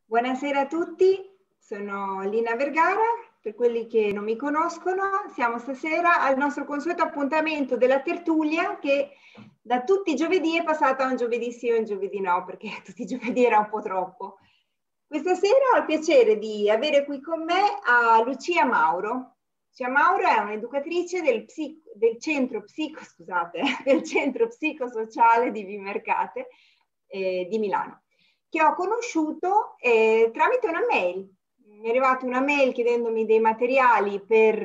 Buonasera a tutti, sono Lina Vergara. Per quelli che non mi conoscono, siamo stasera al nostro consueto appuntamento della tertulia che da tutti i giovedì è passata a un giovedì sì o un giovedì no, perché tutti i giovedì era un po' troppo. Questa sera ho il piacere di avere qui con me a Lucia Mauro. Lucia Mauro è un'educatrice del centro psicosociale di Vimercate di Milano, che ho conosciuto tramite una mail. Mi è arrivata una mail chiedendomi dei materiali per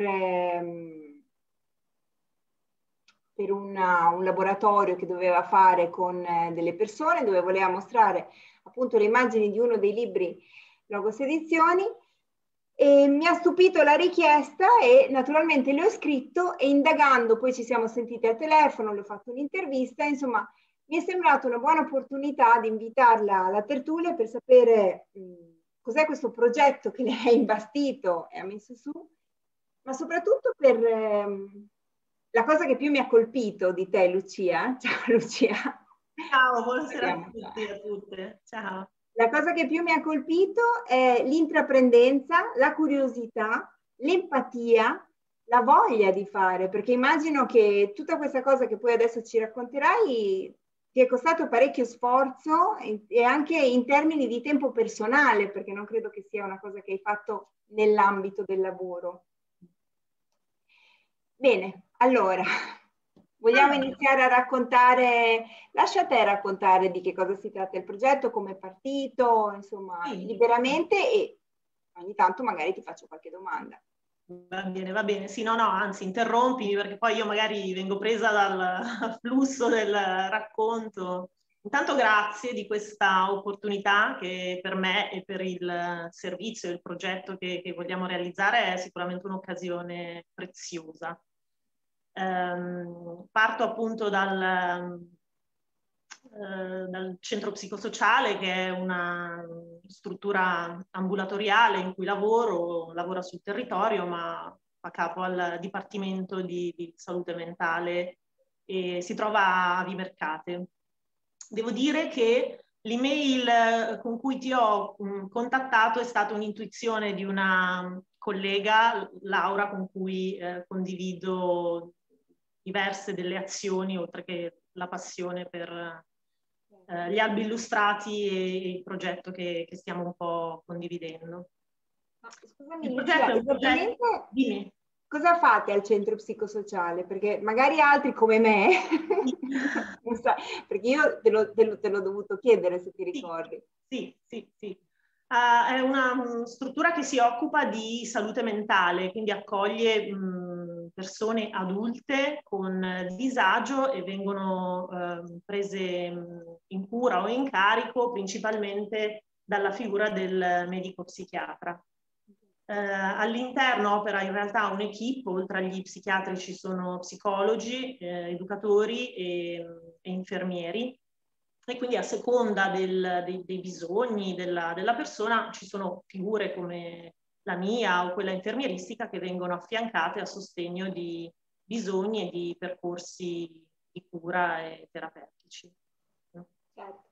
un laboratorio che doveva fare con delle persone, dove voleva mostrare appunto le immagini di uno dei libri Logos Edizioni, e mi ha stupito la richiesta e naturalmente le ho scritto, e indagando poi ci siamo sentiti al telefono, le ho fatto un'intervista, insomma mi è sembrata una buona opportunità di invitarla alla tertulia per sapere cos'è questo progetto che lei ha imbastito e ha messo su, ma soprattutto per la cosa che più mi ha colpito di te, Lucia. Ciao Lucia. Ciao, buonasera a tutti e a tutte. Ciao. La cosa che più mi ha colpito è l'intraprendenza, la curiosità, l'empatia, la voglia di fare, perché immagino che tutta questa cosa che poi adesso ci racconterai ti è costato parecchio sforzo e anche in termini di tempo personale, perché non credo che sia una cosa che hai fatto nell'ambito del lavoro. Bene, allora, vogliamo iniziare a raccontare, lascia a te raccontare di che cosa si tratta il progetto, come è partito, insomma, Sì. Liberamente, e ogni tanto magari ti faccio qualche domanda. Va bene, sì, no, anzi, interrompimi perché poi io magari vengo presa dal flusso del racconto. Intanto grazie di questa opportunità che per me e per il servizio, il progetto che vogliamo realizzare è sicuramente un'occasione preziosa. Parto appunto dal centro psicosociale, che è una struttura ambulatoriale in cui lavora sul territorio, ma fa capo al Dipartimento di Salute Mentale e si trova a Vimercate. Devo dire che l'email con cui ti ho contattato è stata un'intuizione di una collega, Laura, con cui condivido diverse delle azioni, oltre che la passione per gli albi illustrati e il progetto che stiamo un po' condividendo. Scusami, Il Lucia, progetto è un esattamente progetto... Dimmi. cosa fate al centro psicosociale? Perché magari altri come me, non so, perché io te l'ho dovuto chiedere, se ti ricordi. Sì. È una struttura che si occupa di salute mentale, quindi accoglie persone adulte con disagio e vengono prese in cura o in carico principalmente dalla figura del medico psichiatra. All'interno opera in realtà un'equipe, oltre agli psichiatri ci sono psicologi, educatori e infermieri, e quindi a seconda dei bisogni della persona ci sono figure come la mia o quella infermieristica che vengono affiancate a sostegno di bisogni e di percorsi di cura e terapeutici. Certo.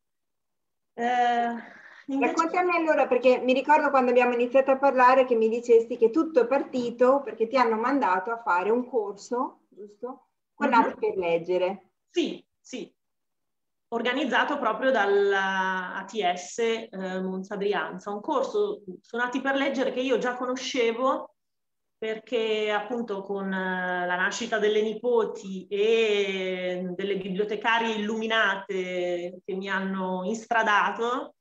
Raccontami allora, perché mi ricordo quando abbiamo iniziato a parlare che mi dicesti che tutto è partito perché ti hanno mandato a fare un corso, giusto? Con Nati per leggere. Sì. Organizzato proprio dall'ATS Monza Brianza, un corso su Nati per leggere che io già conoscevo perché appunto con la nascita delle nipoti e delle bibliotecarie illuminate che mi hanno instradato,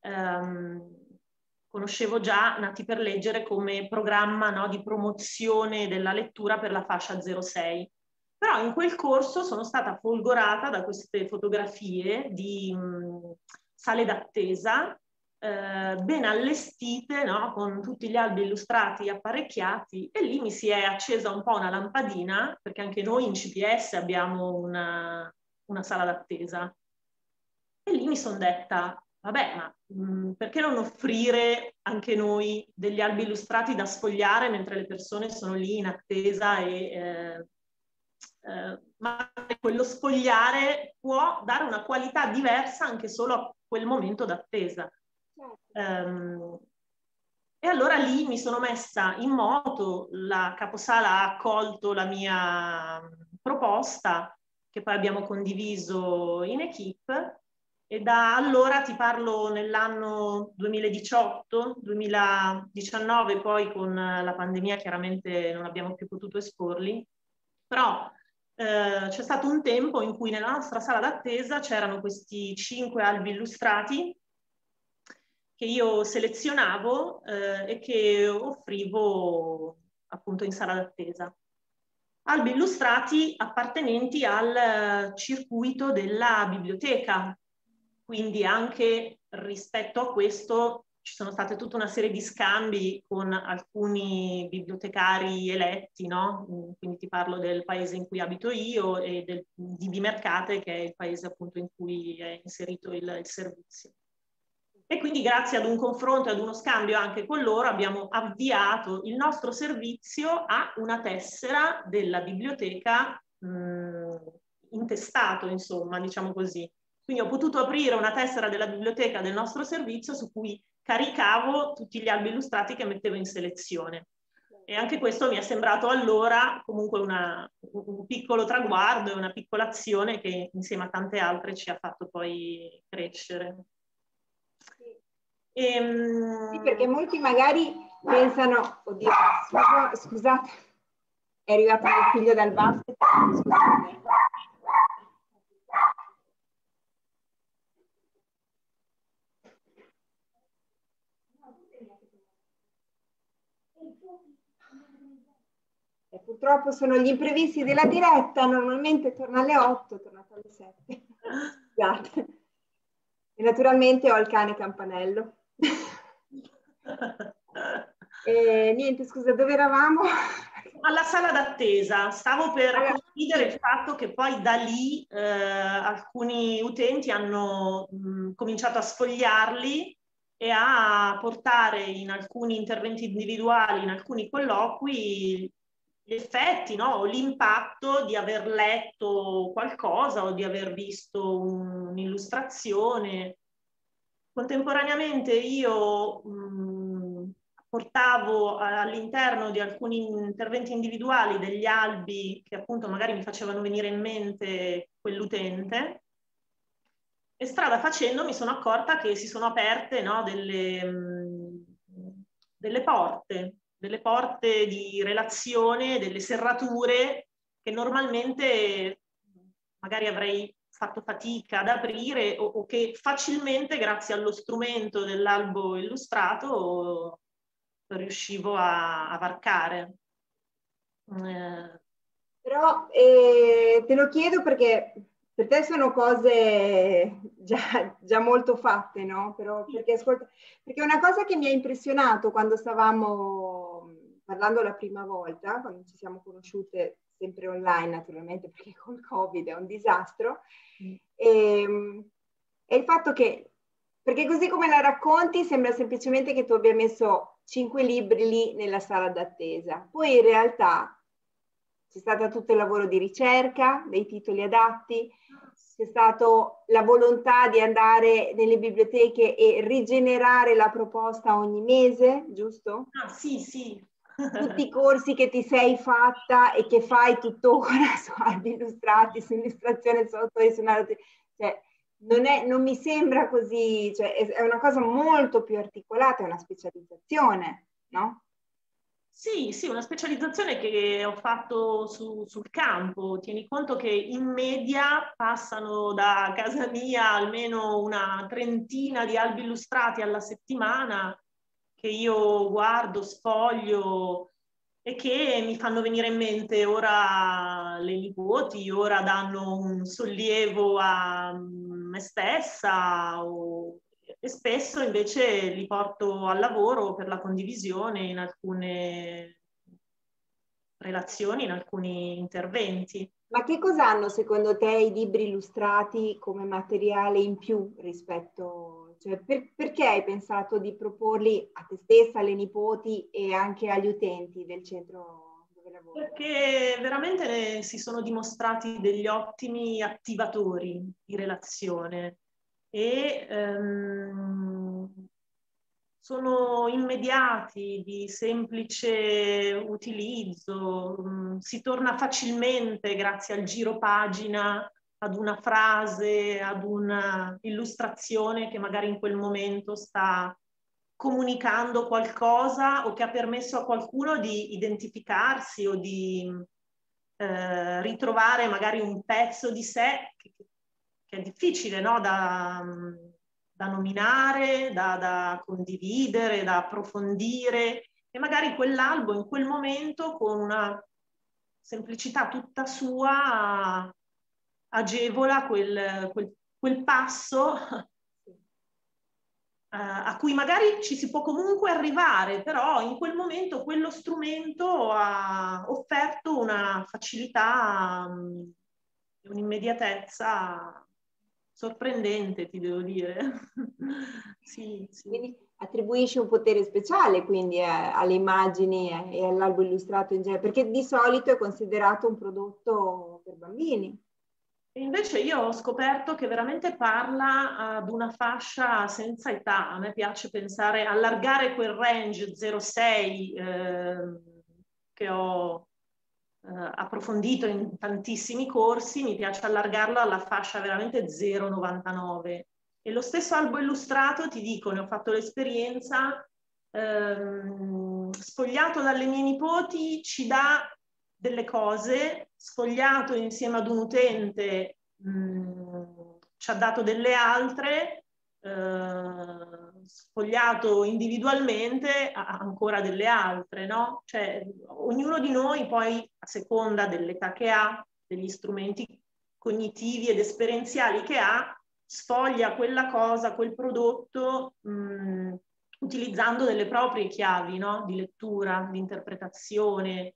conoscevo già Nati per leggere come programma, no, di promozione della lettura per la fascia 06. Però in quel corso sono stata folgorata da queste fotografie di sale d'attesa ben allestite, no? Con tutti gli albi illustrati apparecchiati, e lì mi si è accesa un po' una lampadina, perché anche noi in CPS abbiamo una sala d'attesa. E lì mi sono detta, vabbè, ma perché non offrire anche noi degli albi illustrati da sfogliare mentre le persone sono lì in attesa e... ma quello sfogliare può dare una qualità diversa anche solo a quel momento d'attesa. E allora lì mi sono messa in moto, la caposala ha accolto la mia proposta, che poi abbiamo condiviso in equipe, e da allora, ti parlo nell'anno 2018-2019, poi con la pandemia chiaramente non abbiamo più potuto esporli, però c'è stato un tempo in cui nella nostra sala d'attesa c'erano questi 5 albi illustrati che io selezionavo e che offrivo appunto in sala d'attesa. Albi illustrati appartenenti al circuito della biblioteca, quindi anche rispetto a questo ci sono state tutta una serie di scambi con alcuni bibliotecari eletti, no? Quindi ti parlo del paese in cui abito io e di Vimercate, che è il paese appunto in cui è inserito il servizio. E quindi grazie ad un confronto e ad uno scambio anche con loro abbiamo avviato il nostro servizio a una tessera della biblioteca intestato, insomma, diciamo così. Quindi ho potuto aprire una tessera della biblioteca del nostro servizio su cui caricavo tutti gli albi illustrati che mettevo in selezione. E anche questo mi è sembrato allora comunque un piccolo traguardo e una piccola azione che insieme a tante altre ci ha fatto poi crescere. Sì, perché molti magari pensano, oddio, scusate, è arrivato mio figlio dal basket, scusate. E purtroppo sono gli imprevisti della diretta, normalmente torna alle 8, è tornato alle 7. Scusate. E naturalmente ho il cane campanello. E niente, scusa, dove eravamo? Alla sala d'attesa. Stavo per condividere il fatto che poi da lì alcuni utenti hanno cominciato a sfogliarli e a portare in alcuni interventi individuali, in alcuni colloqui, gli effetti, no? O l'impatto di aver letto qualcosa o di aver visto un'illustrazione. Contemporaneamente io portavo all'interno di alcuni interventi individuali degli albi che appunto magari mi facevano venire in mente quell'utente, e strada facendo mi sono accorta che si sono aperte, no, delle porte di relazione, delle serrature che normalmente magari avrei fatto fatica ad aprire o che facilmente grazie allo strumento dell'albo illustrato riuscivo a varcare. Però te lo chiedo perché per te sono cose già molto fatte, no? Però perché una cosa che mi ha impressionato quando stavamo parlando la prima volta, quando ci siamo conosciute sempre online naturalmente, perché col Covid è un disastro, è il fatto che, perché così come la racconti sembra semplicemente che tu abbia messo 5 libri lì nella sala d'attesa, poi in realtà c'è stato tutto il lavoro di ricerca, dei titoli adatti, c'è stata la volontà di andare nelle biblioteche e rigenerare la proposta ogni mese, giusto? Ah, sì, sì. Tutti i corsi che ti sei fatta e che fai tuttora su albi illustrati, su illustrazione, su autori, su narratori, cioè non mi sembra così, cioè è una cosa molto più articolata, è una specializzazione, no? Sì, sì, una specializzazione che ho fatto sul campo. Tieni conto che in media passano da casa mia almeno una trentina di albi illustrati alla settimana che io guardo, sfoglio e che mi fanno venire in mente ora le nipoti, ora danno un sollievo a me stessa e spesso invece li porto al lavoro per la condivisione in alcune relazioni, in alcuni interventi. Ma che cosa hanno secondo te i libri illustrati come materiale in più rispetto, cioè perché hai pensato di proporli a te stessa, alle nipoti e anche agli utenti del centro dove lavori? Perché veramente si sono dimostrati degli ottimi attivatori di relazione e sono immediati, di semplice utilizzo, si torna facilmente grazie al giro pagina ad una frase, ad una illustrazione che magari in quel momento sta comunicando qualcosa o che ha permesso a qualcuno di identificarsi o di ritrovare magari un pezzo di sé che è difficile, no? Da nominare, da condividere, da approfondire, e magari quell'albo in quel momento con una semplicità tutta sua agevola quel passo a cui magari ci si può comunque arrivare, però in quel momento quello strumento ha offerto una facilità, un'immediatezza sorprendente, ti devo dire. Sì, sì. Quindi attribuisci un potere speciale quindi alle immagini e all'albo illustrato in genere, perché di solito è considerato un prodotto per bambini. E invece io ho scoperto che veramente parla ad una fascia senza età. A me piace pensare, allargare quel range 0-6 che ho approfondito in tantissimi corsi, mi piace allargarlo alla fascia veramente 0-99. E lo stesso albo illustrato, ti dico, ne ho fatto l'esperienza, sfogliato dalle mie nipoti, ci dà delle cose, sfogliato insieme ad un utente ci ha dato delle altre, sfogliato individualmente ha ancora delle altre, no? Cioè, ognuno di noi poi, a seconda dell'età che ha, degli strumenti cognitivi ed esperienziali che ha, sfoglia quella cosa, quel prodotto, utilizzando delle proprie chiavi, no? Di lettura, di interpretazione,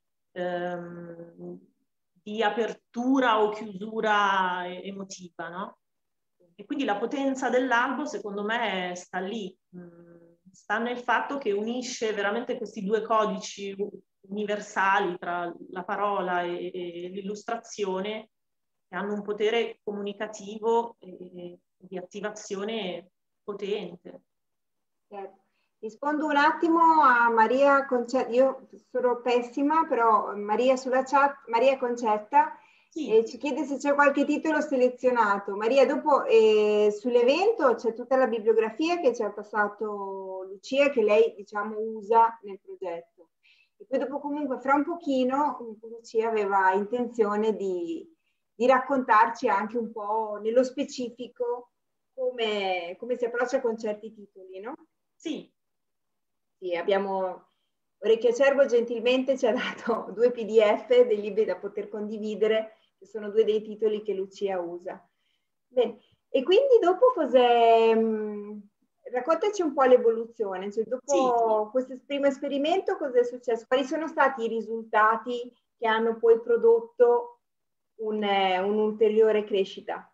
di apertura o chiusura emotiva, no? E quindi la potenza dell'albo, secondo me, sta lì, sta nel fatto che unisce veramente questi due codici universali tra la parola e l'illustrazione, che hanno un potere comunicativo e di attivazione potente. Certo. Rispondo un attimo a Maria Concetta, io sono pessima, però Maria sulla chat, Maria Concetta, Sì. ci chiede se c'è qualche titolo selezionato. Maria, dopo sull'evento c'è tutta la bibliografia che ci ha passato Lucia, che lei diciamo usa nel progetto. E poi dopo comunque fra un pochino Lucia aveva intenzione di raccontarci anche un po' nello specifico come si approccia con certi titoli, no? Sì. Sì, abbiamo Orecchio Acerbo gentilmente ci ha dato 2 PDF dei libri da poter condividere, che sono 2 dei titoli che Lucia usa. Bene, e quindi dopo cos'è? Raccontaci un po' l'evoluzione, cioè dopo questo primo esperimento cosa è successo? Quali sono stati i risultati che hanno poi prodotto un'ulteriore crescita?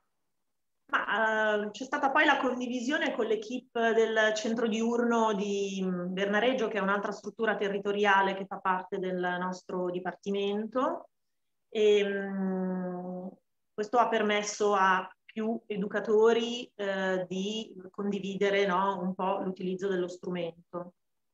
C'è stata poi la condivisione con l'equipe del centro diurno di Bernareggio, che è un'altra struttura territoriale che fa parte del nostro dipartimento, e questo ha permesso a più educatori di condividere, no, un po' l'utilizzo dello strumento.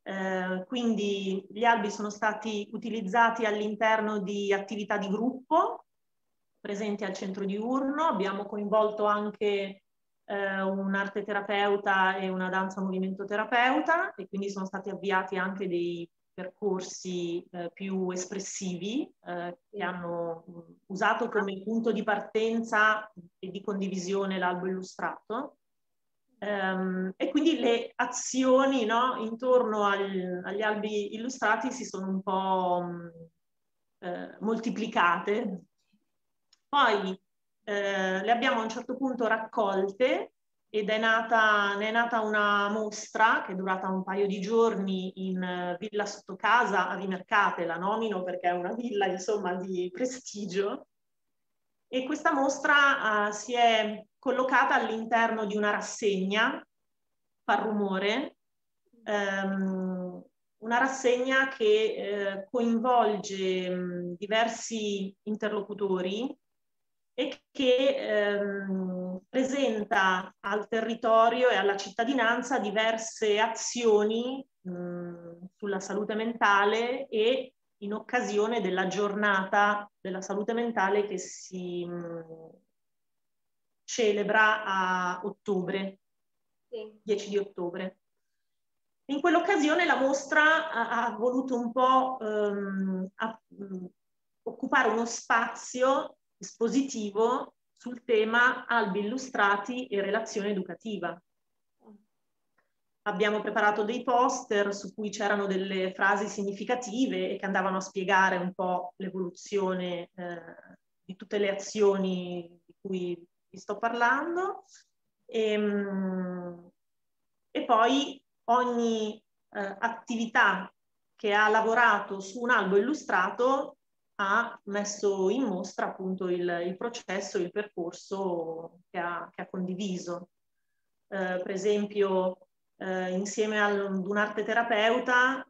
Quindi gli albi sono stati utilizzati all'interno di attività di gruppo presenti al centro diurno. Abbiamo coinvolto anche un arte terapeuta e una danza movimento terapeuta, e quindi sono stati avviati anche dei percorsi più espressivi che hanno usato come punto di partenza e di condivisione l'albo illustrato. E quindi le azioni, no, intorno agli albi illustrati si sono un po' moltiplicate. Poi le abbiamo a un certo punto raccolte ed ne è nata una mostra che è durata un paio di giorni in Villa Sottocasa a Vimercate, la nomino perché è una villa insomma di prestigio, e questa mostra si è collocata all'interno di una rassegna, Far Rumore, una rassegna che coinvolge diversi interlocutori e che presenta al territorio e alla cittadinanza diverse azioni sulla salute mentale e in occasione della giornata della salute mentale che si celebra a ottobre, sì. 10 di ottobre. In quell'occasione la mostra ha voluto un po' occupare uno spazio espositivo sul tema albi illustrati e relazione educativa. Abbiamo preparato dei poster su cui c'erano delle frasi significative e che andavano a spiegare un po' l'evoluzione di tutte le azioni di cui vi sto parlando. E poi ogni attività che ha lavorato su un albo illustrato ha messo in mostra appunto il processo, il percorso che ha condiviso. Per esempio, insieme ad un arte terapeuta,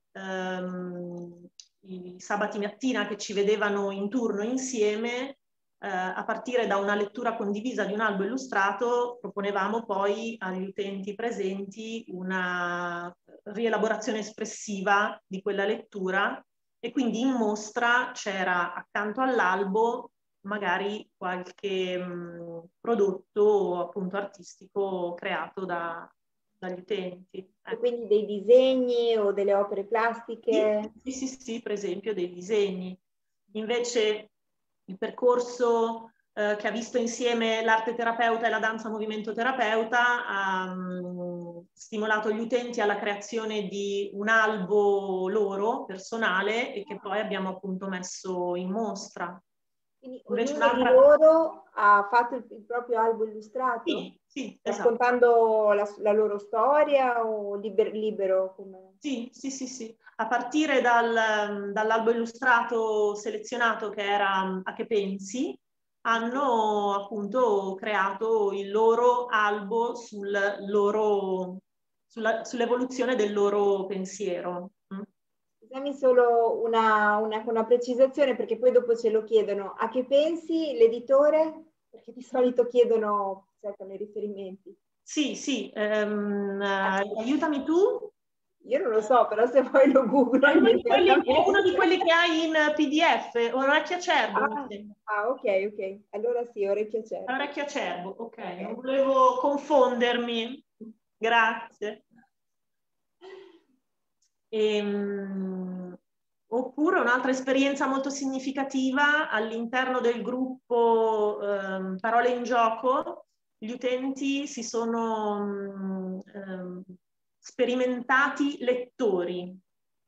i sabati mattina che ci vedevano in turno insieme, a partire da una lettura condivisa di un albo illustrato, proponevamo poi agli utenti presenti una rielaborazione espressiva di quella lettura e quindi in mostra c'era accanto all'albo magari qualche prodotto appunto artistico creato dagli utenti. E quindi dei disegni o delle opere plastiche? Sì, per esempio dei disegni. Invece il percorso che ha visto insieme l'arte terapeuta e la danza movimento terapeuta ha stimolato gli utenti alla creazione di un albo loro, personale, e che poi abbiamo appunto messo in mostra. Quindi ognuno di loro ha fatto il proprio albo illustrato? Sì, raccontando la loro storia o libero? Come... Sì. A partire dall'albo illustrato selezionato che era A che pensi, hanno appunto creato il loro albo sull'evoluzione del loro pensiero. Dammi solo una precisazione, perché poi dopo ce lo chiedono. A che pensi l'editore? Perché di solito chiedono, cercano i riferimenti. Sì, aiutami tu. Io non lo so, però se poi lo googlo è uno di quelli che hai in PDF, Orecchia Acerbo. Ok. Allora sì, Orecchia Acerbo. Orecchia Acerbo, ok. Non volevo confondermi. Grazie. Oppure un'altra esperienza molto significativa all'interno del gruppo Parole in Gioco, gli utenti si sono sperimentati lettori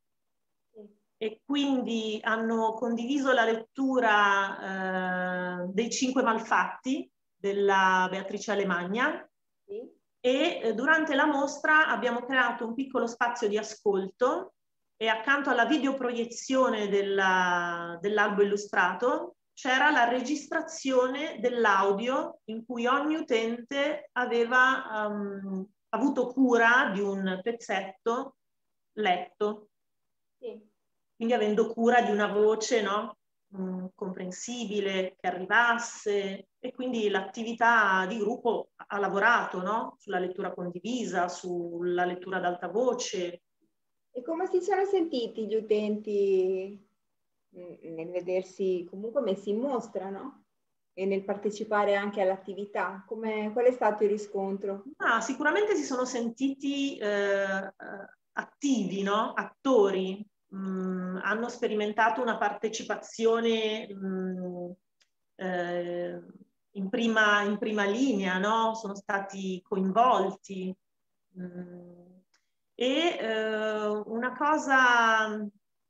e quindi hanno condiviso la lettura dei 5 Malfatti della Beatrice Alemagna. Sì. E durante la mostra abbiamo creato un piccolo spazio di ascolto e accanto alla videoproiezione dell'albo illustrato c'era la registrazione dell'audio in cui ogni utente aveva avuto cura di un pezzetto letto. Sì. Quindi avendo cura di una voce, no? Comprensibile, che arrivasse, e quindi l'attività di gruppo ha lavorato, no? Sulla lettura condivisa, sulla lettura ad alta voce. E come si sono sentiti gli utenti nel vedersi comunque messi in mostra, no? E nel partecipare anche all'attività? Qual è stato il riscontro? Sicuramente si sono sentiti attivi, no? Attori. Hanno sperimentato una partecipazione in prima linea, no? Sono stati coinvolti. Una cosa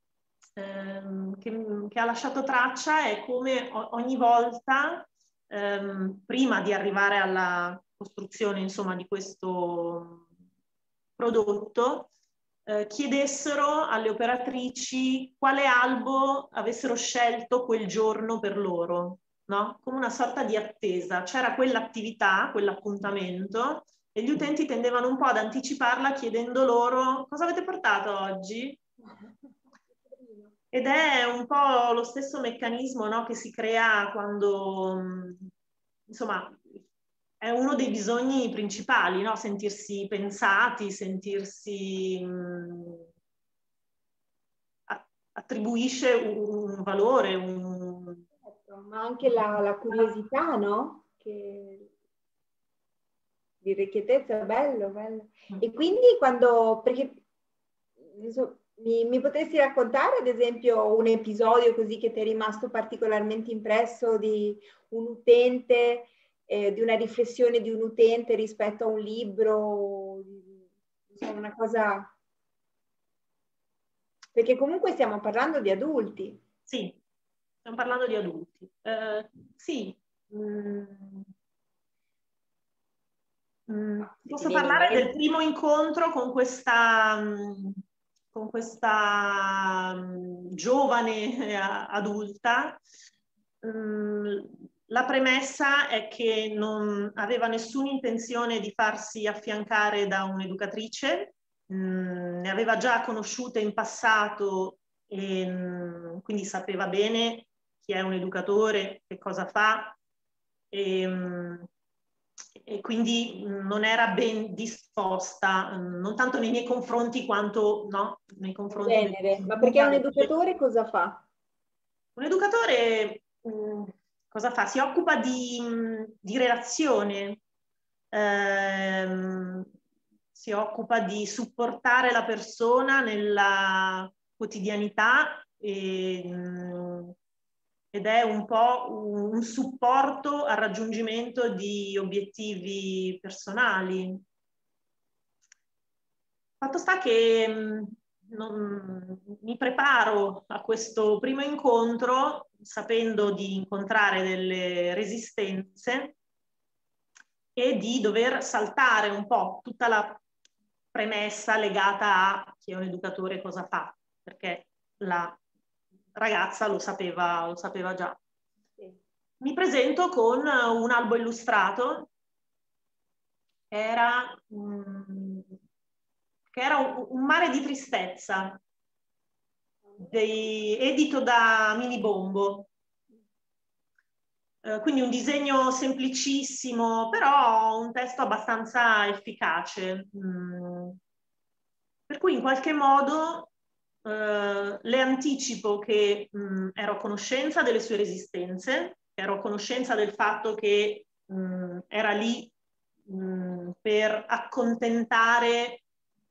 che ha lasciato traccia è come ogni volta, prima di arrivare alla costruzione, insomma, di questo prodotto, chiedessero alle operatrici quale albo avessero scelto quel giorno per loro, no? Come una sorta di attesa. C'era quell'attività, quell'appuntamento, e gli utenti tendevano un po' ad anticiparla chiedendo loro cosa avete portato oggi? Ed è un po' lo stesso meccanismo, no, che si crea quando insomma, è uno dei bisogni principali, no? Sentirsi pensati, sentirsi attribuisce un valore, ma anche la curiosità, no? L'irrequietezza, bello, bello. E quindi perché mi potresti raccontare ad esempio un episodio così che ti è rimasto particolarmente impresso di un utente, di una riflessione di un utente rispetto a un libro, insomma una cosa... Perché comunque stiamo parlando di adulti. Sì, stiamo parlando di adulti. Sì. Posso parlare del primo incontro con questa giovane adulta. La premessa è che non aveva nessuna intenzione di farsi affiancare da un'educatrice, ne aveva già conosciute in passato e quindi sapeva bene chi è un educatore, che cosa fa, e quindi non era ben disposta, non tanto nei miei confronti quanto no, nei confronti del... Ma perché un educatore cosa fa? Un educatore cosa fa? Si occupa di relazione, si occupa di supportare la persona nella quotidianità ed è un po' un supporto al raggiungimento di obiettivi personali. Fatto sta che mi preparo a questo primo incontro sapendo di incontrare delle resistenze e di dover saltare un po' tutta la premessa legata a chi è un educatore cosa fa, perché la ragazza lo sapeva già. Mi presento con un albo illustrato che era un mare di tristezza, edito da Mini Bombo. Quindi un disegno semplicissimo, però un testo abbastanza efficace. Per cui in qualche modo le anticipo che ero a conoscenza delle sue resistenze, ero a conoscenza del fatto che era lì per accontentare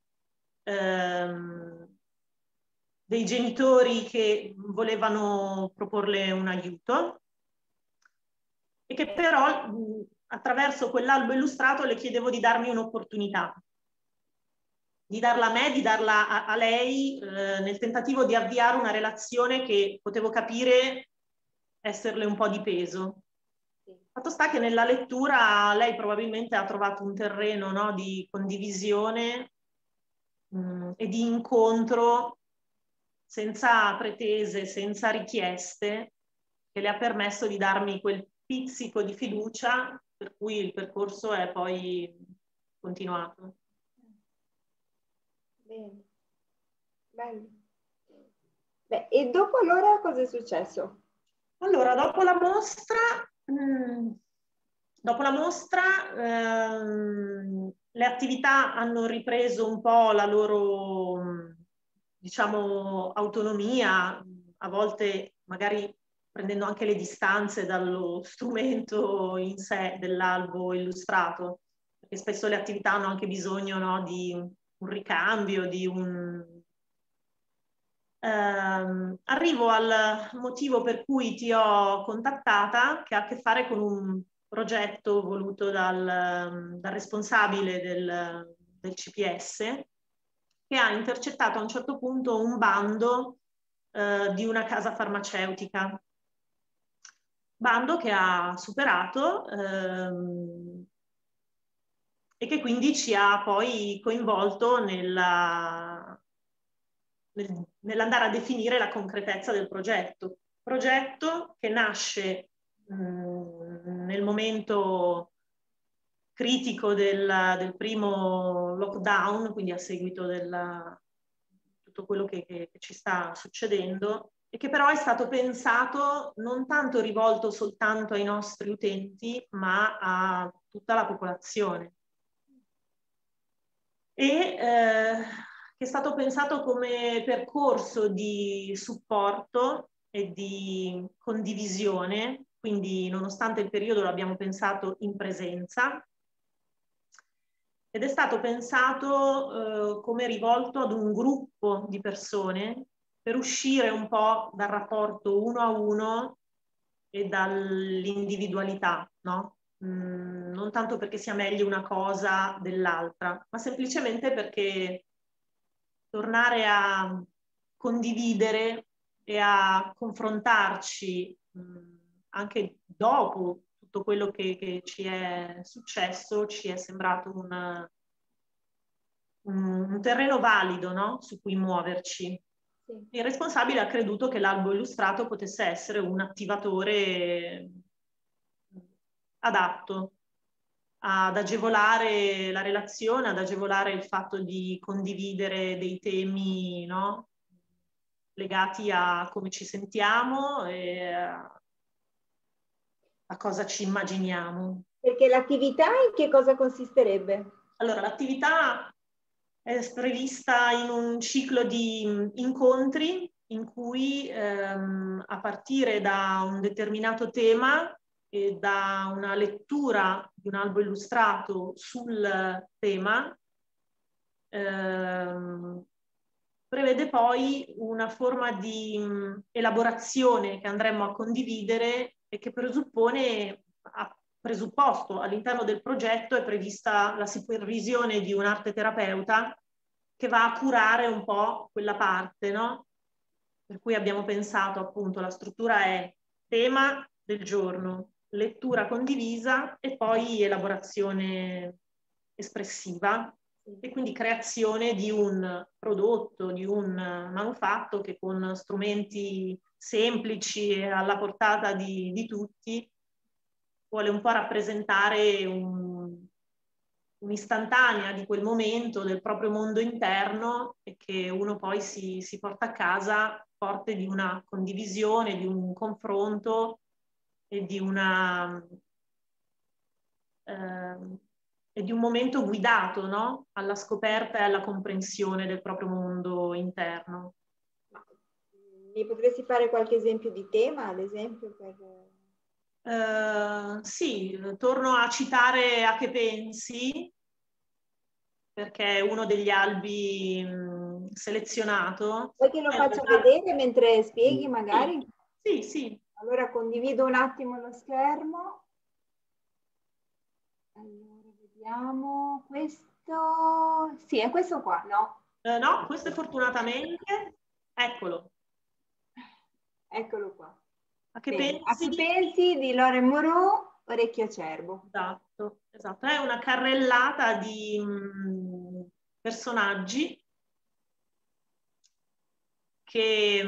dei genitori che volevano proporle un aiuto e che però attraverso quell'albo illustrato le chiedevo di darmi un'opportunità, di darla a me, di darla a lei, nel tentativo di avviare una relazione che potevo capire esserle un po' di peso. Fatto sta che nella lettura lei probabilmente ha trovato un terreno, no, di condivisione e di incontro senza pretese, senza richieste, che le ha permesso di darmi quel pizzico di fiducia per cui il percorso è poi continuato. Bene, bello. Beh, e dopo allora cosa è successo? Allora, dopo la mostra le attività hanno ripreso un po' la loro, diciamo, autonomia, a volte magari prendendo anche le distanze dallo strumento in sé dell'albo illustrato, perché spesso le attività hanno anche bisogno, no, di un ricambio, di un... arrivo al motivo per cui ti ho contattata, che ha a che fare con un progetto voluto dal responsabile del CPS, che ha intercettato a un certo punto un bando di una casa farmaceutica. Bando che ha superato e che quindi ci ha poi coinvolto nell'andare a definire la concretezza del progetto. Progetto che nasce nel momento critico del primo lockdown, quindi a seguito di tutto quello che ci sta succedendo, e che però è stato pensato non tanto rivolto soltanto ai nostri utenti, ma a tutta la popolazione. E che è stato pensato come percorso di supporto e di condivisione, quindi nonostante il periodo l'abbiamo pensato in presenza, ed è stato pensato come rivolto ad un gruppo di persone per uscire un po' dal rapporto uno a uno e dall'individualità, no? Non tanto perché sia meglio una cosa dell'altra, ma semplicemente perché tornare a condividere e a confrontarci anche dopo tutto quello che ci è successo ci è sembrato un terreno valido, no? Su cui muoverci. Sì. Il responsabile ha creduto che l'albo illustrato potesse essere un attivatore adatto ad agevolare la relazione, ad agevolare il fatto di condividere dei temi, no? Legati a come ci sentiamo e a cosa ci immaginiamo. Perché l'attività in che cosa consisterebbe? Allora, l'attività è prevista in un ciclo di incontri in cui a partire da un determinato tema e da una lettura di un albo illustrato sul tema, prevede poi una forma di elaborazione che andremo a condividere e che presuppone, ha presupposto all'interno del progetto è prevista la supervisione di un arte terapeuta che va a curare un po' quella parte, no? Per cui abbiamo pensato appunto la struttura è tema del giorno, lettura condivisa e poi elaborazione espressiva e quindi creazione di un prodotto, di un manufatto che con strumenti semplici e alla portata di tutti vuole un po' rappresentare un'istantanea di quel momento, del proprio mondo interno e che uno poi si porta a casa forte di una condivisione, di un confronto e di e di un momento guidato, no? Alla scoperta e alla comprensione del proprio mondo interno. Mi potresti fare qualche esempio di tema, ad esempio? Sì, torno a citare A che pensi, perché è uno degli albi selezionato. Vuoi che lo faccia vedere mentre spieghi magari? Sì, sì. Allora condivido un attimo lo schermo. Allora, vediamo questo. Sì, è questo qua, no? No, questo è fortunatamente, eccolo. Eccolo qua. A che pensi? A che pensi di Lore Moreau, Orecchio Acerbo. Esatto, esatto. È una carrellata di personaggi che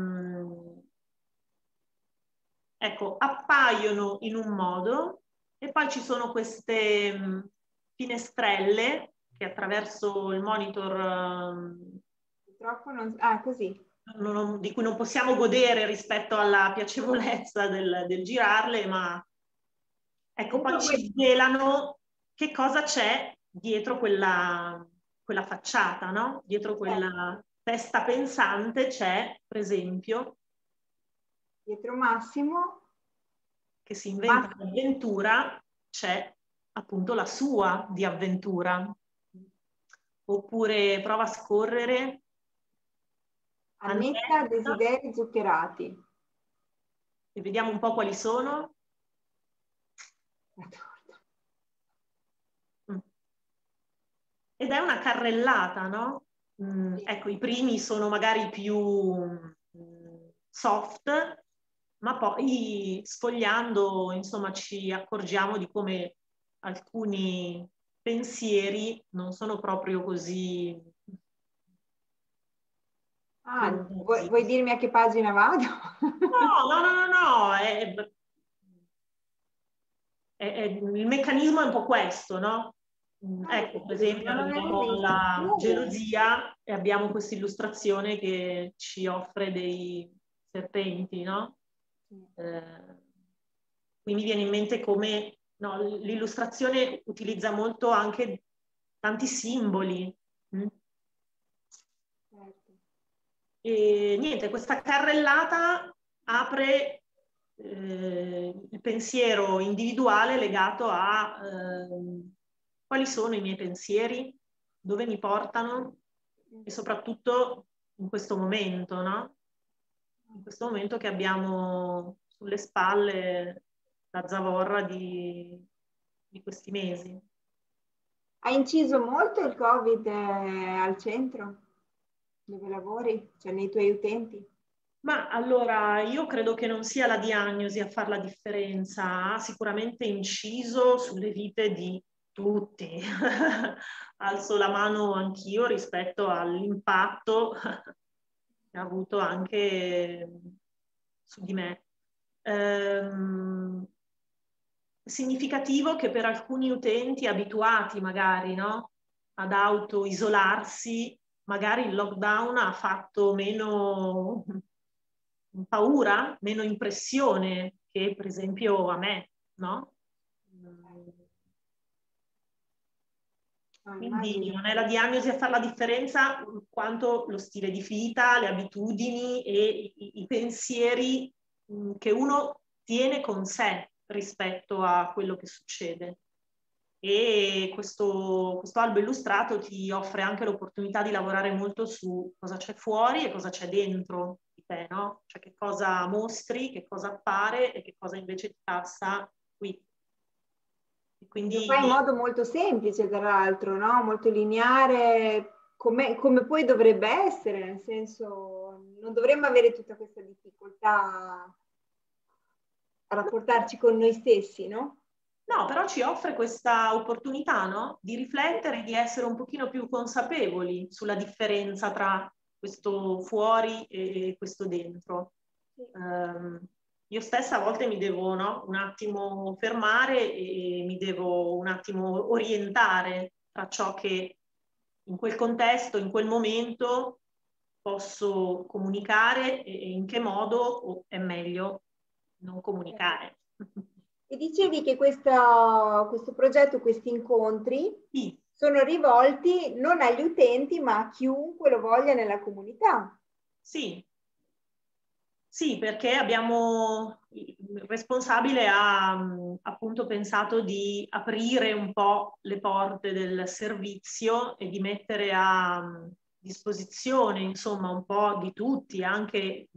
ecco, appaiono in un modo e poi ci sono queste finestrelle che attraverso il monitor purtroppo non... Ah, così. di cui non possiamo godere rispetto alla piacevolezza del girarle, ma ecco, poi ci svelano che cosa c'è dietro quella facciata, no? Dietro quella testa pensante c'è, per esempio, dietro Massimo, che si inventa l'avventura, c'è appunto la sua di avventura. Oppure prova a scorrere. Annetta desideri zuccherati. E vediamo un po' quali sono. La torta. Ed è una carrellata, no? Ecco, i primi sono magari più soft, ma poi sfogliando, insomma, ci accorgiamo di come alcuni pensieri non sono proprio così... Ah, vuoi dirmi a che pagina vado? No, il meccanismo è un po' questo, no? Ecco, per esempio, abbiamo la gelosia e abbiamo questa illustrazione che ci offre dei serpenti, no? Qui mi viene in mente come, no, l'illustrazione utilizza molto anche tanti simboli. E niente, questa carrellata apre il pensiero individuale legato a quali sono i miei pensieri, dove mi portano e soprattutto in questo momento, no? In questo momento che abbiamo sulle spalle la zavorra di questi mesi. Ha inciso molto il Covid al centro dove lavori, cioè nei tuoi utenti? Ma allora, io credo che non sia la diagnosi a fare la differenza, ha sicuramente inciso sulle vite di tutti. Alzo la mano anch'io rispetto all'impatto che ha avuto anche su di me. Significativo che per alcuni utenti abituati magari, no, ad auto-isolarsi, magari il lockdown ha fatto meno paura, meno impressione che per esempio a me, no? Quindi non è la diagnosi a fare la differenza quanto lo stile di vita, le abitudini e i pensieri che uno tiene con sé rispetto a quello che succede. E questo albo illustrato ti offre anche l'opportunità di lavorare molto su cosa c'è fuori e cosa c'è dentro di te, no? Cioè che cosa mostri, che cosa appare e che cosa invece ti passa qui. E quindi... Lo fai in modo molto semplice, tra l'altro, no? Molto lineare, come poi dovrebbe essere, nel senso non dovremmo avere tutta questa difficoltà a rapportarci con noi stessi, no? No, però ci offre questa opportunità, no? Di riflettere, di essere un pochino più consapevoli sulla differenza tra questo fuori e questo dentro. Io stessa a volte mi devo, no, un attimo fermare e mi devo un attimo orientare tra ciò che in quel contesto, in quel momento posso comunicare e in che modo è meglio non comunicare. E dicevi che questo progetto, questi incontri, sì, sono rivolti non agli utenti, ma a chiunque lo voglia nella comunità. Sì, sì, perché abbiamo, il responsabile ha appunto pensato di aprire un po' le porte del servizio e di mettere a disposizione, insomma, un po' di tutti, anche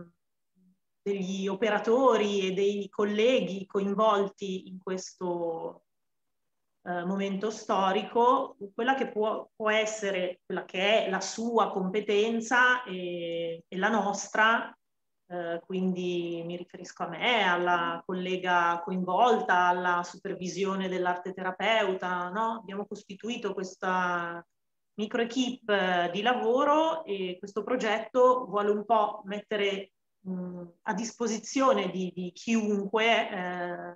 degli operatori e dei colleghi coinvolti in questo momento storico, quella che può essere, quella che è la sua competenza e la nostra, quindi mi riferisco a me, alla collega coinvolta, alla supervisione dell'arte-terapeuta, no? Abbiamo costituito questa micro-equipe di lavoro e questo progetto vuole un po' mettere a disposizione di chiunque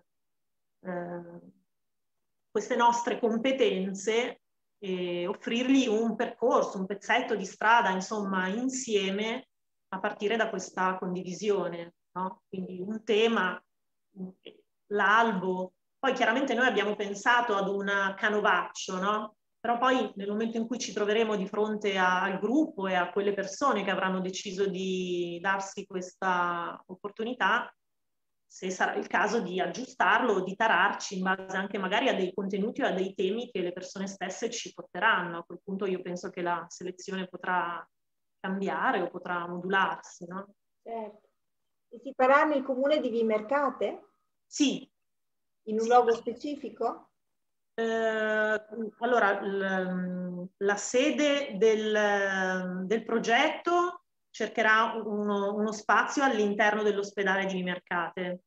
queste nostre competenze e offrirgli un percorso, un pezzetto di strada, insomma, insieme a partire da questa condivisione, no? Quindi un tema, l'albo. Poi chiaramente noi abbiamo pensato ad un canovaccio, no? Però poi nel momento in cui ci troveremo di fronte al gruppo e a quelle persone che avranno deciso di darsi questa opportunità, se sarà il caso di aggiustarlo o di tararci in base anche magari a dei contenuti o a dei temi che le persone stesse ci porteranno. A quel punto io penso che la selezione potrà cambiare o potrà modularsi, no? Certo. E si farà nel comune di Vimercate? Sì. In un luogo specifico? Allora, la sede del progetto cercherà uno spazio all'interno dell'ospedale di Vimercate.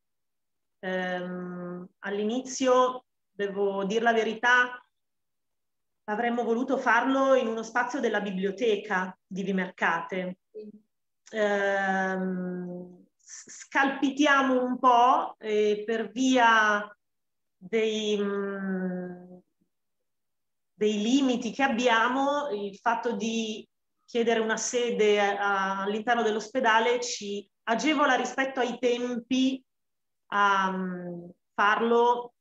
All'inizio, devo dire la verità, avremmo voluto farlo in uno spazio della biblioteca di Vimercate. Scalpitiamo un po' per via dei limiti che abbiamo, il fatto di chiedere una sede all'interno dell'ospedale ci agevola rispetto ai tempi a farlo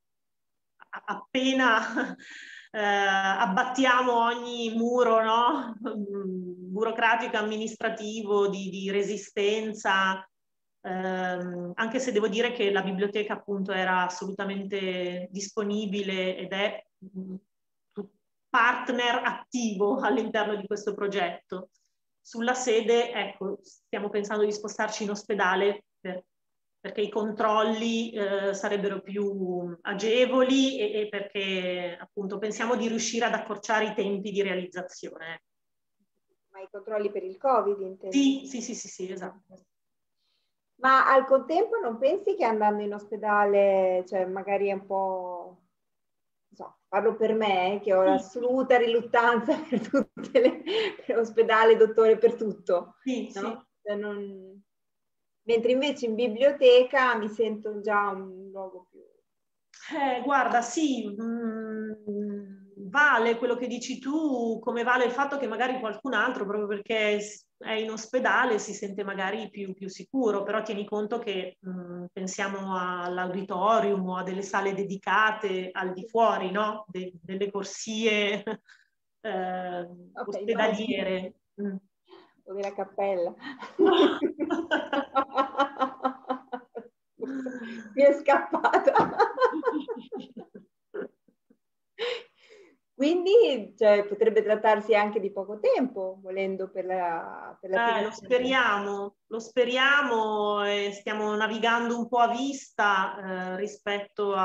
appena abbattiamo ogni muro, no? Burocratico, amministrativo, di resistenza, anche se devo dire che la biblioteca appunto era assolutamente disponibile ed è partner attivo all'interno di questo progetto. Sulla sede, ecco, stiamo pensando di spostarci in ospedale perché i controlli sarebbero più agevoli e perché appunto pensiamo di riuscire ad accorciare i tempi di realizzazione. Ma i controlli per il Covid, intendi? Sì, esatto. Ma al contempo non pensi che andando in ospedale, cioè magari è un po', non so, parlo per me, che ho l'assoluta riluttanza per ospedale, dottore, per tutto, sì, no? sì. Cioè mentre invece in biblioteca mi sento già un luogo più... Guarda, sì, vale quello che dici tu, come vale il fatto che magari qualcun altro, proprio perché è in ospedale, si sente magari più sicuro, però tieni conto che pensiamo all'auditorium o a delle sale dedicate al di fuori, no? Delle corsie ospedaliere. O della cappella. Mi è scappata. Quindi cioè, potrebbe trattarsi anche di poco tempo, volendo per la lo speriamo e stiamo navigando un po' a vista rispetto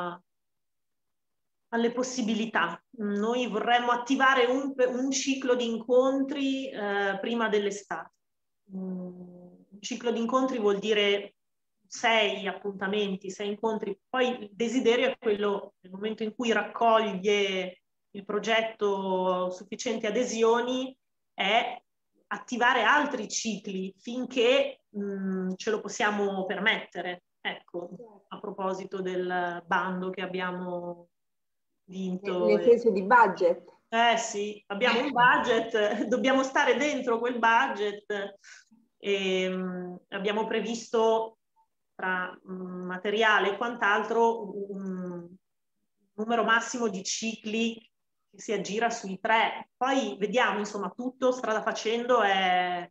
alle possibilità. Noi vorremmo attivare un ciclo di incontri prima dell'estate. Un ciclo di incontri vuol dire 6 appuntamenti, 6 incontri. Poi il desiderio è quello, nel momento in cui raccoglie il progetto sufficienti adesioni, è attivare altri cicli finché ce lo possiamo permettere. Ecco, a proposito del bando che abbiamo vinto. Nel senso di budget. Sì, abbiamo un budget, dobbiamo stare dentro quel budget e abbiamo previsto tra materiale e quant'altro un numero massimo di cicli che si aggira sui 3. Poi vediamo, insomma, tutto strada facendo è...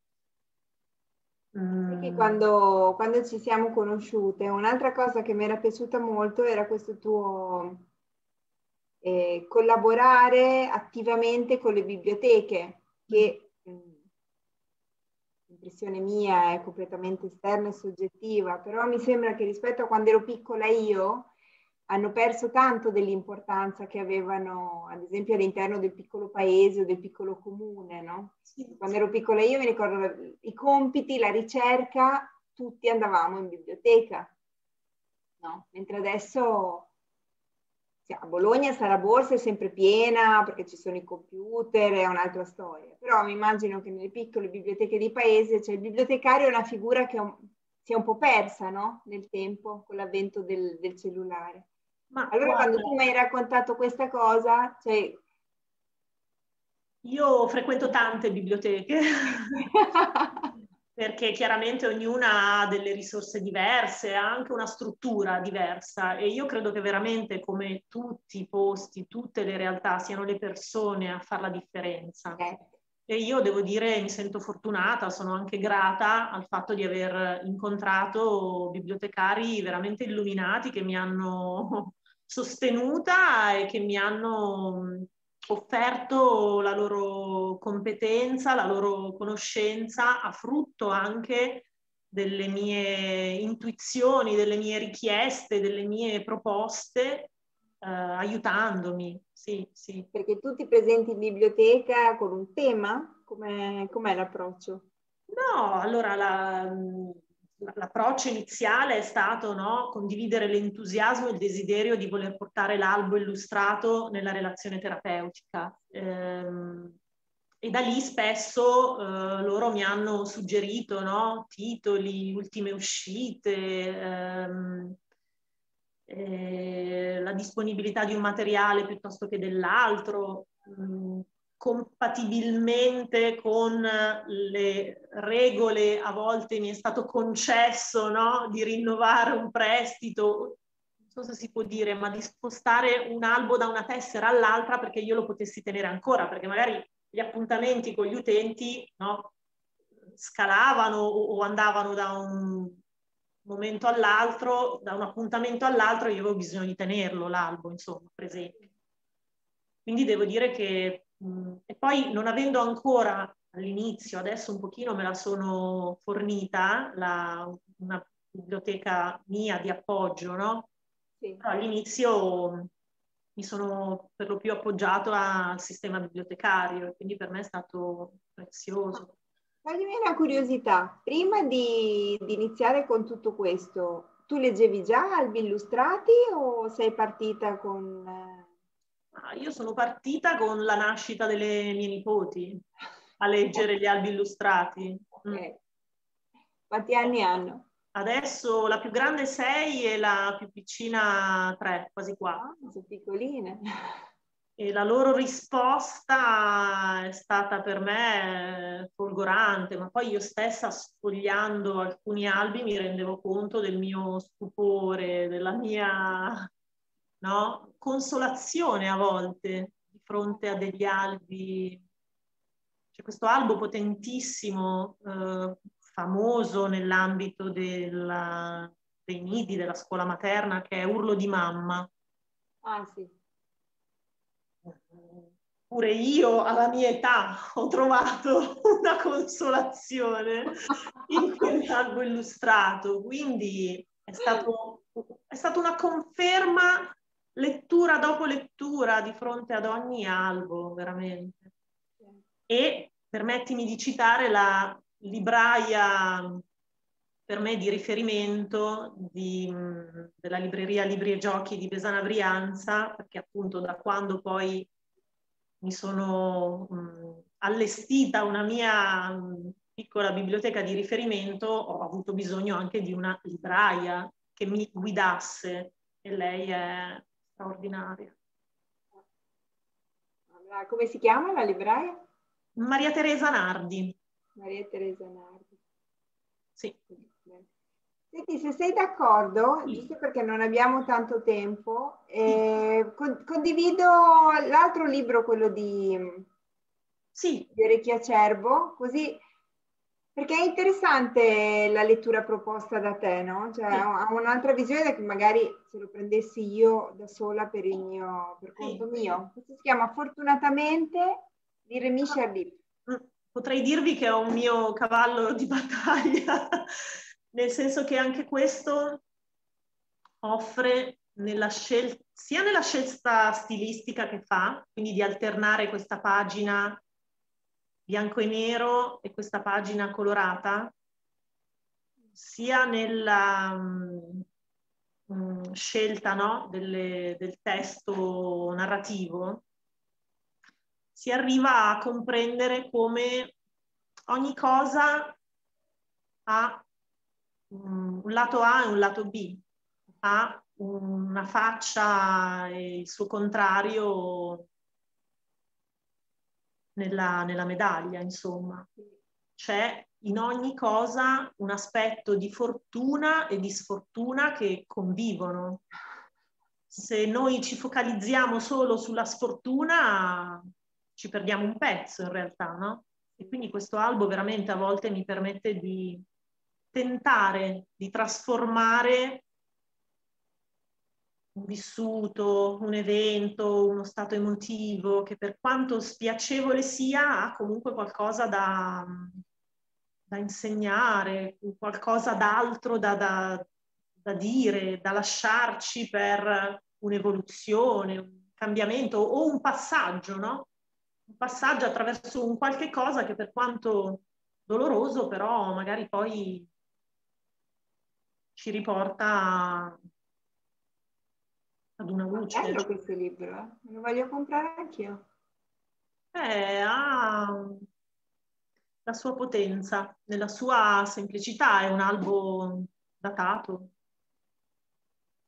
Perché quando ci siamo conosciute, un'altra cosa che mi era piaciuta molto era questo tuo collaborare attivamente con le biblioteche, che l'impressione mia è completamente esterna e soggettiva, però mi sembra che rispetto a quando ero piccola io, hanno perso tanto dell'importanza che avevano, ad esempio, all'interno del piccolo paese o del piccolo comune, no? Quando ero piccola io mi ricordo i compiti, la ricerca, tutti andavamo in biblioteca, no? Mentre adesso a Bologna Sala Borsa è sempre piena perché ci sono i computer, è un'altra storia. Però mi immagino che nelle piccole biblioteche di paese, cioè il bibliotecario è una figura che si è un po' persa, no? Nel tempo, con l'avvento del cellulare. Ma allora guarda, quando tu mi hai raccontato questa cosa, cioè... Io frequento tante biblioteche perché chiaramente ognuna ha delle risorse diverse, ha anche una struttura diversa e io credo che veramente come tutti i posti, tutte le realtà siano le persone a fare la differenza. E io devo dire mi sento fortunata, sono anche grata al fatto di aver incontrato bibliotecari veramente illuminati che mi hanno sostenuta e che mi hanno offerto la loro competenza, la loro conoscenza a frutto anche delle mie intuizioni, delle mie richieste, delle mie proposte, aiutandomi. Sì, sì. Perché tu ti presenti in biblioteca con un tema? Com'è l'approccio? No, allora l'approccio iniziale è stato, no, condividere l'entusiasmo e il desiderio di voler portare l'albo illustrato nella relazione terapeutica. E da lì spesso loro mi hanno suggerito, no, titoli, ultime uscite, la disponibilità di un materiale piuttosto che dell'altro. compatibilmente con le regole, a volte mi è stato concesso, no, di rinnovare un prestito, non so se si può dire, ma di spostare un albo da una tessera all'altra perché io lo potessi tenere ancora, perché magari gli appuntamenti con gli utenti, no, scalavano o andavano da un momento all'altro, da un appuntamento all'altro, io avevo bisogno di tenerlo l'albo, insomma, per esempio. Quindi devo dire che, e poi non avendo ancora all'inizio, adesso un pochino me la sono fornita, una biblioteca mia di appoggio, no? Sì. Però all'inizio mi sono per lo più appoggiato al sistema bibliotecario e quindi per me è stato prezioso. Toglimi una curiosità, prima di iniziare con tutto questo, tu leggevi già albi illustrati o sei partita con... Io sono partita con la nascita delle mie nipoti a leggere gli albi illustrati. Ok. Quanti anni hanno? Adesso la più grande 6 e la più piccina 3, quasi 4. Ah, sono piccoline. E la loro risposta è stata per me folgorante, ma poi io stessa sfogliando alcuni albi mi rendevo conto del mio stupore, della mia, no, consolazione a volte di fronte a degli albi. C'è questo albo potentissimo, famoso nell'ambito dei nidi, della scuola materna, che è Urlo di mamma. Ah sì. Pure io alla mia età ho trovato una consolazione in quell'albo illustrato, quindi è stata una conferma lettura dopo lettura di fronte ad ogni albo, veramente. E permettimi di citare la libraia per me di riferimento della libreria Libri e Giochi di Besana Brianza, perché appunto da quando poi mi sono allestita una mia piccola biblioteca di riferimento, ho avuto bisogno anche di una libraia che mi guidasse e lei è straordinaria. Come si chiama la libraia? Maria Teresa Nardi. Maria Teresa Nardi. Sì. Senti, se sei d'accordo, giusto perché non abbiamo tanto tempo, condivido l'altro libro, quello di Orecchio Acerbo, così, perché è interessante la lettura proposta da te, no? Cioè, ha un'altra visione che magari se lo prendessi io da sola per conto mio. Questo si chiama Fortunatamente di Rémi Charlip. Potrei dirvi che è un mio cavallo di battaglia, nel senso che anche questo offre sia nella scelta stilistica che fa, quindi di alternare questa pagina bianco e nero e questa pagina colorata, sia nella scelta, no, del testo narrativo, si arriva a comprendere come ogni cosa ha un lato A e un lato B, ha una faccia e il suo contrario nella medaglia, insomma. C'è in ogni cosa un aspetto di fortuna e di sfortuna che convivono. Se noi ci focalizziamo solo sulla sfortuna, ci perdiamo un pezzo in realtà, no? E quindi questo albo veramente a volte mi permette di tentare di trasformare un vissuto, un evento, uno stato emotivo che per quanto spiacevole sia ha comunque qualcosa da insegnare, qualcosa d'altro da dire, da lasciarci per un'evoluzione, un cambiamento o un passaggio, no? Un passaggio attraverso un qualche cosa che per quanto doloroso però magari poi ci riporta ad una luce. Bello questo libro, me lo voglio comprare anch'io. Ha la sua potenza, nella sua semplicità, è un albo datato,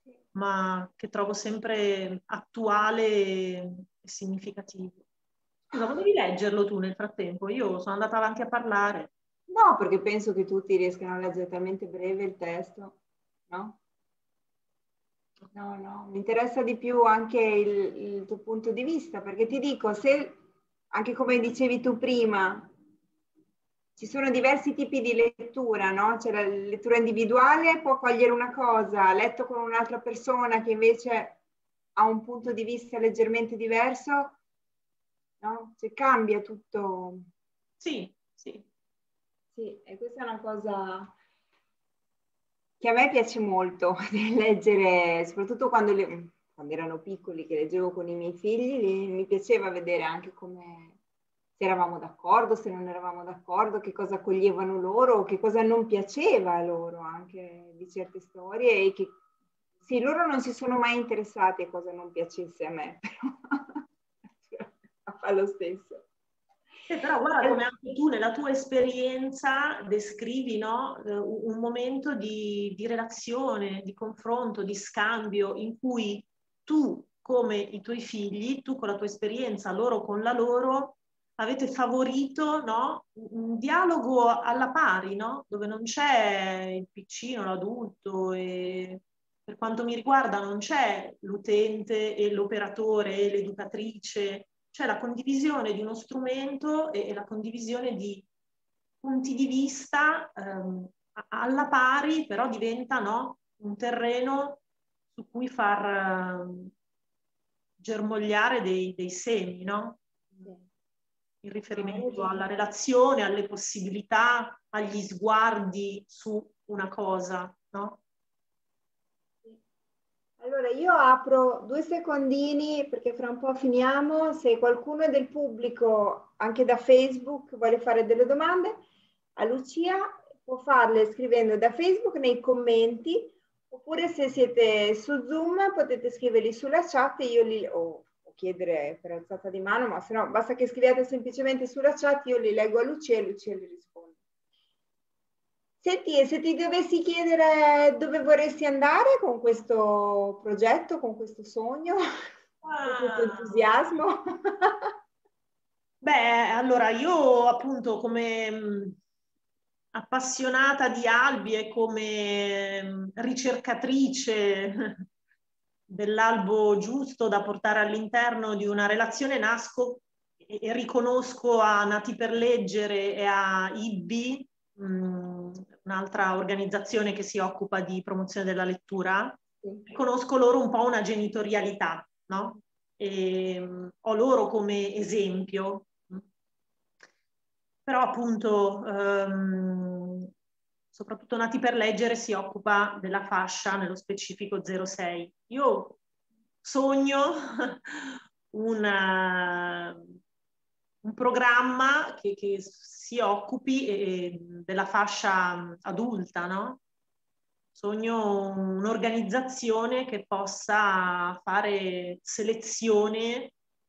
ma che trovo sempre attuale e significativo. Cosa volevi leggerlo tu nel frattempo? Io sono andata avanti a parlare. No, perché penso che tutti riescano a leggere talmente breve il testo, no? No, no, mi interessa di più anche il tuo punto di vista, perché ti dico, se anche come dicevi tu prima, ci sono diversi tipi di lettura, no? C'è la lettura individuale, può cogliere una cosa, letto con un'altra persona che invece ha un punto di vista leggermente diverso, no? Cioè cambia tutto. Sì, sì. Sì, e questa è una cosa che a me piace molto di leggere, soprattutto quando erano piccoli, che leggevo con i miei figli, mi piaceva vedere anche come se eravamo d'accordo, se non eravamo d'accordo, che cosa coglievano loro, che cosa non piaceva a loro anche di certe storie e che sì, loro non si sono mai interessati a cosa non piacesse a me, però fa lo stesso. Però guarda come anche tu nella tua esperienza descrivi, no, un momento di relazione, di confronto, di scambio in cui tu come i tuoi figli, tu con la tua esperienza, loro con la loro, avete favorito, no, un dialogo alla pari, no? Dove non c'è il piccino, l'adulto e per quanto mi riguarda non c'è l'utente e l'operatore e l'educatrice, c'è la condivisione di uno strumento e la condivisione di punti di vista alla pari, però diventa, no, un terreno su cui far germogliare dei semi, no? In riferimento alla relazione, alle possibilità, agli sguardi su una cosa, no? Allora io apro 2 secondini perché fra un po' finiamo. Se qualcuno del pubblico, anche da Facebook, vuole fare delle domande a Lucia, può farle scrivendo da Facebook nei commenti, oppure se siete su Zoom potete scriverli sulla chat e io o chiedere per alzata di mano, ma se no basta che scriviate semplicemente sulla chat, io li leggo a Lucia e Lucia li risponde. Senti, e se ti dovessi chiedere dove vorresti andare con questo progetto, con questo sogno, con questo entusiasmo? Beh, allora io appunto come appassionata di albi e come ricercatrice dell'albo giusto da portare all'interno di una relazione nasco e riconosco a Nati per Leggere e a IBBI, un'altra organizzazione che si occupa di promozione della lettura, riconosco loro un po' una genitorialità, no? E, ho loro come esempio. Però appunto, soprattutto Nati per Leggere si occupa della fascia, nello specifico 06. Io sogno un programma che si occupi della fascia adulta, no? Sogno un'organizzazione che possa fare selezione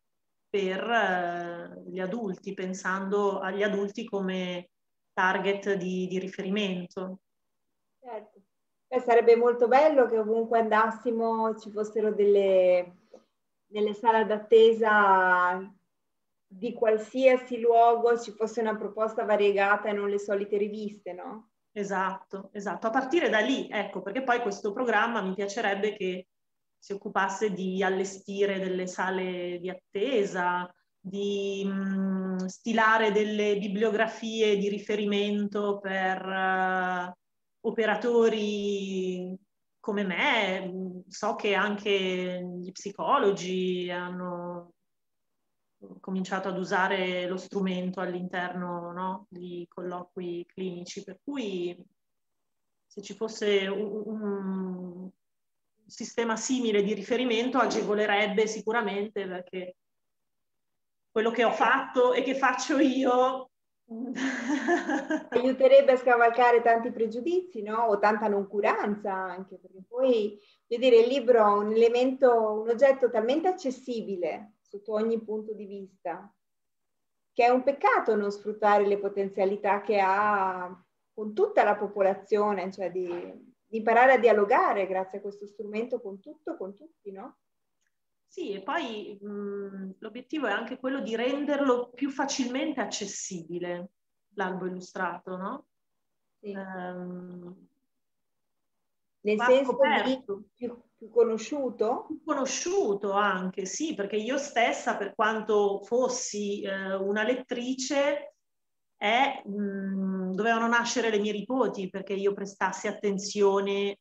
per gli adulti, pensando agli adulti come target di riferimento. Certo. Sarebbe molto bello che ovunque andassimo ci fossero nelle sale d'attesa di qualsiasi luogo, ci fosse una proposta variegata e non le solite riviste, no? Esatto, esatto. A partire da lì, ecco, perché poi questo programma mi piacerebbe che si occupasse di allestire delle sale di attesa, di stilare delle bibliografie di riferimento per operatori come me. So che anche gli psicologi hanno cominciato ad usare lo strumento all'interno, no, di colloqui clinici, per cui se ci fosse un sistema simile di riferimento agevolerebbe sicuramente, perché quello che ho fatto e che faccio io aiuterebbe a scavalcare tanti pregiudizi, no? O tanta noncuranza anche, perché poi, voglio dire, il libro è un elemento, un oggetto talmente accessibile sotto ogni punto di vista, che è un peccato non sfruttare le potenzialità che ha con tutta la popolazione, cioè di imparare a dialogare grazie a questo strumento con tutto, con tutti, no? Sì, e poi l'obiettivo è anche quello di renderlo più facilmente accessibile, l'albo illustrato, no? Sì. Va Nel senso di scoperto. più conosciuto? Più conosciuto anche, sì, perché io stessa, per quanto fossi una lettrice, dovevano nascere le mie nipoti perché io prestassi attenzione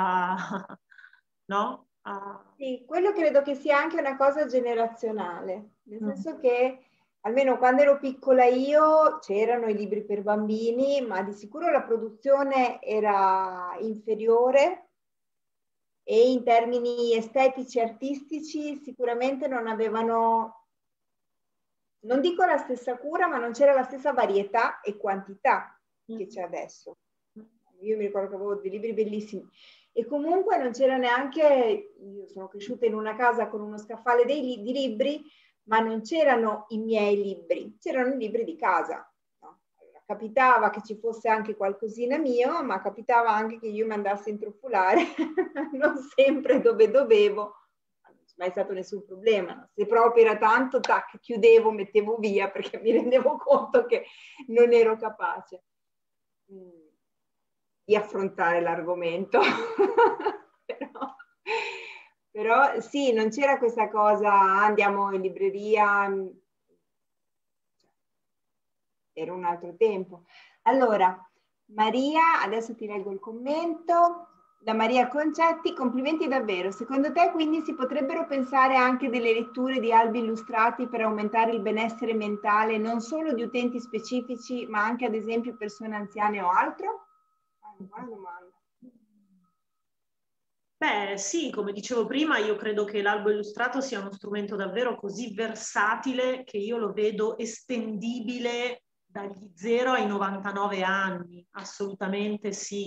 no? Sì, quello credo che sia anche una cosa generazionale, nel Mm. senso che almeno quando ero piccola io c'erano i libri per bambini, ma di sicuro la produzione era inferiore e in termini estetici e artistici sicuramente non avevano, non dico la stessa cura, ma non c'era la stessa varietà e quantità che c'è adesso. Io mi ricordo che avevo dei libri bellissimi e comunque non c'era neanche, io sono cresciuta in una casa con uno scaffale di libri, ma non c'erano i miei libri, c'erano i libri di casa. No? Allora, capitava che ci fosse anche qualcosina mio, ma capitava anche che io mi andassi a intrufolare, non sempre dove dovevo, non c'è mai stato nessun problema. No? Se proprio era tanto, tac, chiudevo, mettevo via perché mi rendevo conto che non ero capace di affrontare l'argomento. però sì, non c'era questa cosa, andiamo in libreria, era un altro tempo. Allora, Maria, adesso ti leggo il commento. Da Maria Concetti, complimenti davvero. Secondo te quindi si potrebbero pensare anche delle letture di albi illustrati per aumentare il benessere mentale non solo di utenti specifici, ma anche ad esempio persone anziane o altro? Buona domanda. Beh, sì, come dicevo prima, io credo che l'albo illustrato sia uno strumento davvero così versatile che io lo vedo estendibile dagli 0 ai 99 anni, assolutamente sì.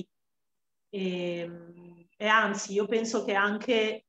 E anzi, io penso che anche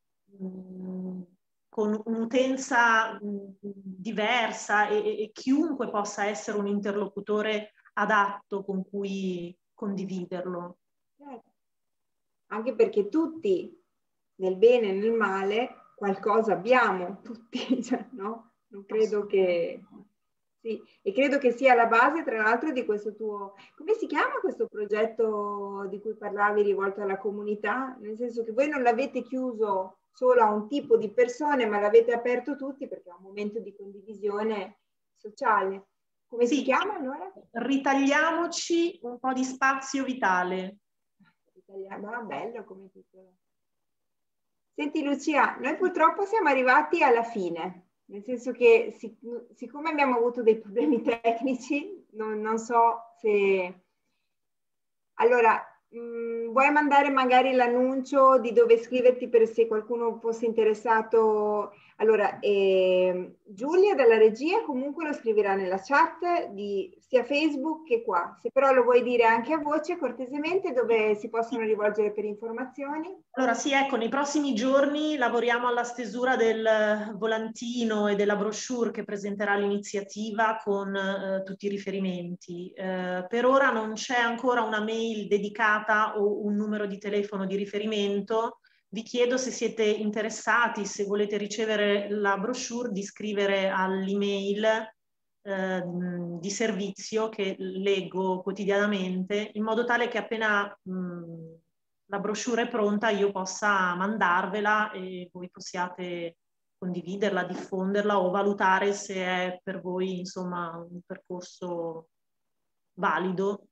con un'utenza diversa e chiunque possa essere un interlocutore adatto con cui condividerlo. Anche perché tutti, nel bene e nel male, qualcosa abbiamo, tutti, cioè, no? Non credo che... Sì, e credo che sia la base, tra l'altro, di questo tuo... Come si chiama questo progetto di cui parlavi rivolto alla comunità? Nel senso che voi non l'avete chiuso solo a un tipo di persone, ma l'avete aperto tutti perché è un momento di condivisione sociale. Come si Sì, chiama allora? ritagliamoci un po' di spazio vitale. Italiano, ah, bello come titolo. Senti Lucia, noi purtroppo siamo arrivati alla fine, nel senso che siccome abbiamo avuto dei problemi tecnici, non so se... Allora, vuoi mandare magari l'annuncio di dove iscriverti per se qualcuno fosse interessato? Allora, Giulia dalla regia comunque lo scriverà nella chat di sia Facebook che qua. Se però lo vuoi dire anche a voce, cortesemente, dove si possono rivolgere per informazioni? Allora sì, ecco, nei prossimi giorni lavoriamo alla stesura del volantino e della brochure che presenterà l'iniziativa con tutti i riferimenti. Per ora non c'è ancora una mail dedicata o un numero di telefono di riferimento. Vi chiedo se siete interessati, se volete ricevere la brochure, di scrivere all'email di servizio che leggo quotidianamente, in modo tale che appena la brochure è pronta io possa mandarvela e voi possiate condividerla, diffonderla o valutare se è per voi insomma un percorso valido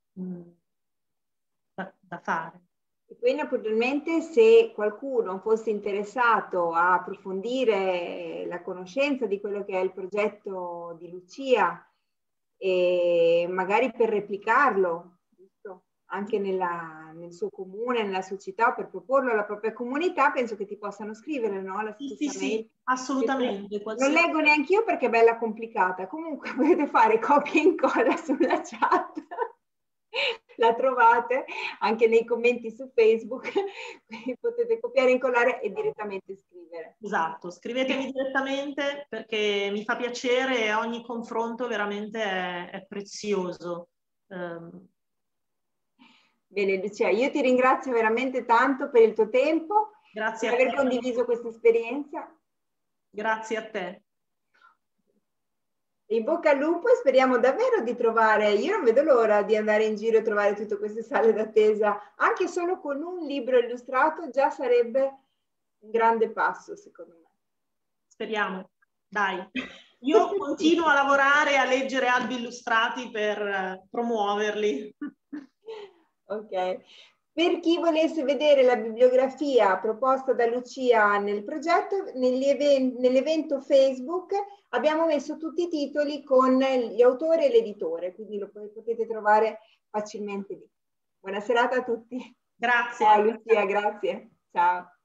da fare. E poi naturalmente se qualcuno fosse interessato a approfondire la conoscenza di quello che è il progetto di Lucia e magari per replicarlo, giusto? Anche nel suo comune, nella sua città, per proporlo alla propria comunità, penso che ti possano scrivere, no? La stessa mail. Sì, assolutamente. Non leggo neanche io perché è bella complicata. Comunque potete fare copia e incolla sulla chat. La trovate anche nei commenti su Facebook, quindi potete copiare e incollare e direttamente scrivere. Esatto, scrivetemi direttamente perché mi fa piacere e ogni confronto veramente è prezioso. Bene Lucia, io ti ringrazio veramente tanto per il tuo tempo, Grazie per a aver te. condiviso questa esperienza. Grazie a te. In bocca al lupo, e speriamo davvero di trovare, io non vedo l'ora di andare in giro e trovare tutte queste sale d'attesa, anche solo con un libro illustrato già sarebbe un grande passo, secondo me. Speriamo, dai. Io continuo a lavorare, a leggere albi illustrati per promuoverli. Ok. Per chi volesse vedere la bibliografia proposta da Lucia nel progetto, nell'evento Facebook abbiamo messo tutti i titoli con gli autori e l'editore, quindi lo potete trovare facilmente lì. Buona serata a tutti. Grazie. Ciao Lucia, grazie. Ciao.